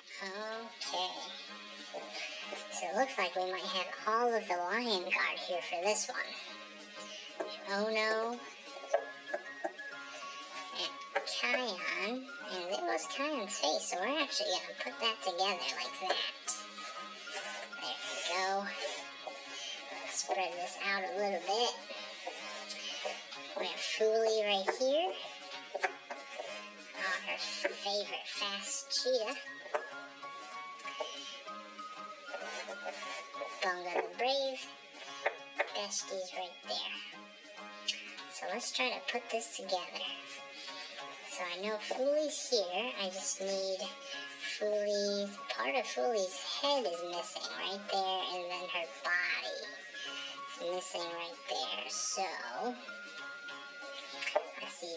Okay. So it looks like we might have all of the Lion Guard here for this one. Ono. And Kion. And there was Kion's face, so we're actually going to put that together like that. There we go. Spread this out a little bit. We have Fuli right here. Her favorite fast cheetah. Bunga the Brave. Besties right there. So let's try to put this together. So I know Fuli's here. I just need part of Fuli's head is missing right there, and then her body is missing right there. So I see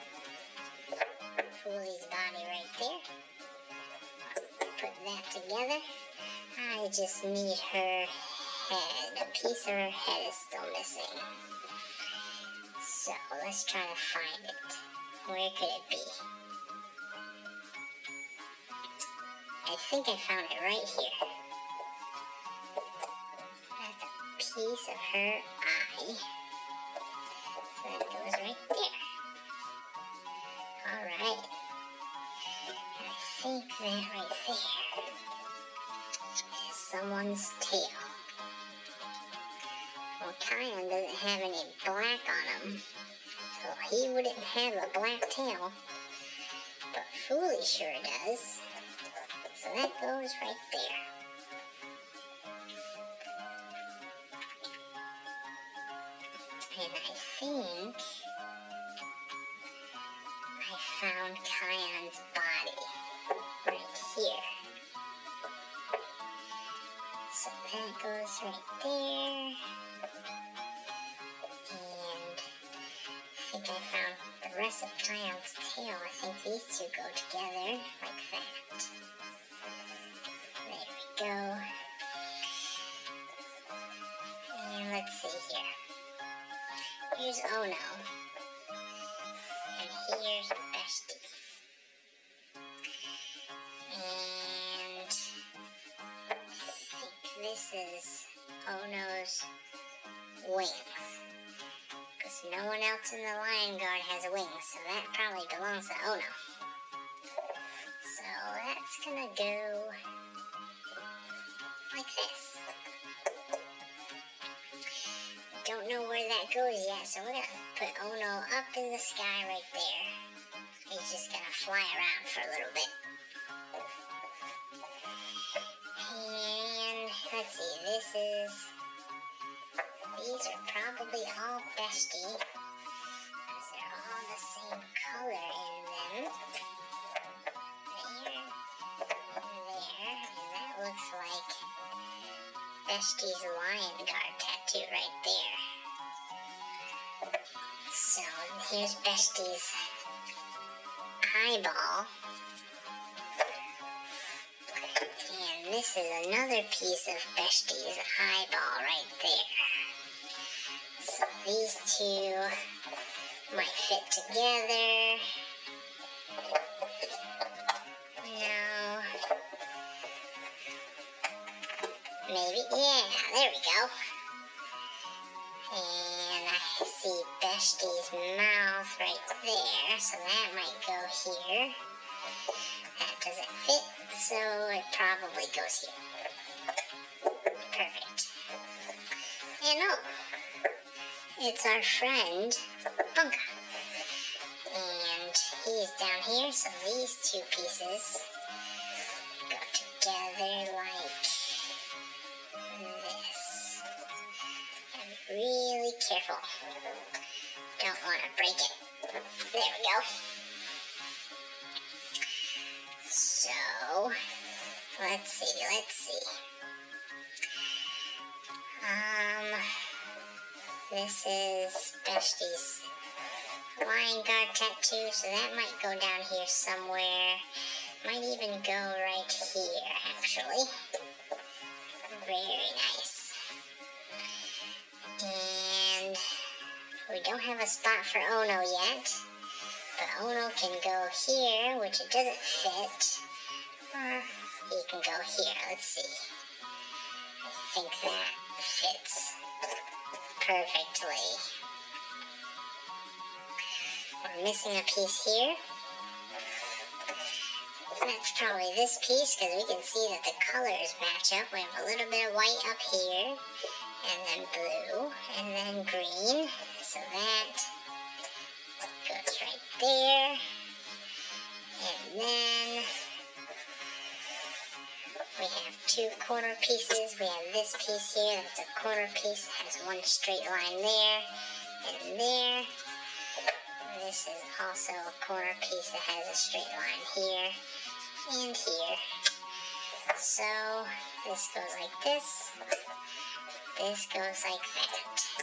Fuli's body right there. Put that together. I just need her head. A piece of her head is still missing. So let's try to find it. Where could it be? I think I found it right here. That's a piece of her eye. That goes right there. Alright. I think that right there is someone's tail. Well, Kion doesn't have any black on him, so he wouldn't have a black tail. But Fuli sure does. So that goes right there. And I think I found Kion's body right here. So that goes right there. And I think I found the rest of Kion's tail. I think these two go together like that. There we go. And let's see here. Here's Ono. And here's Bestie. And I think this is Ono's wings. Because no one else in the Lion Guard has wings, so that probably belongs to Ono. So that's gonna go like this. Don't know where that goes yet, so we're gonna put Ono up in the sky right there. He's just gonna fly around for a little bit. And let's see, these are probably all Bestie, because they're all the same color in them. There, and that looks like Bestie's Lion Guard tattoo right there. So here's Bestie's eyeball. And this is another piece of Bestie's eyeball right there. So these two might fit together. No. Maybe, yeah, there we go. And I see Bestie's mouth right there, so that might go here. That doesn't fit, so it probably goes here. Perfect. And oh, it's our friend, Bunga. And he's down here, so these two pieces go together like this. And really careful. Don't want to break it. There we go. So, let's see. This is Bestie's Lion Guard tattoo, so that might go down here somewhere. Might even go right here, actually. Very nice. And we don't have a spot for Ono yet, but Ono can go here, which it doesn't fit. Or you can go here. Let's see. I think that fits perfectly. We're missing a piece here. That's probably this piece, because we can see that the colors match up. We have a little bit of white up here, and then blue, and then green. So that goes right there. And then we have two corner pieces. We have this piece here, that's a corner piece, has one straight line there, and there. This is also a corner piece that has a straight line here and here. So this goes like this. This goes like that.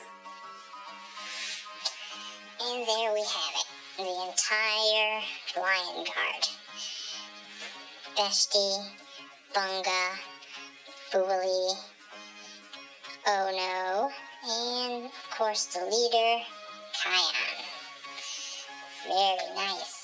And there we have it. The entire lion guard. Beshte, Bunga, Buli, Ono, and of course the leader, Kion. Very nice.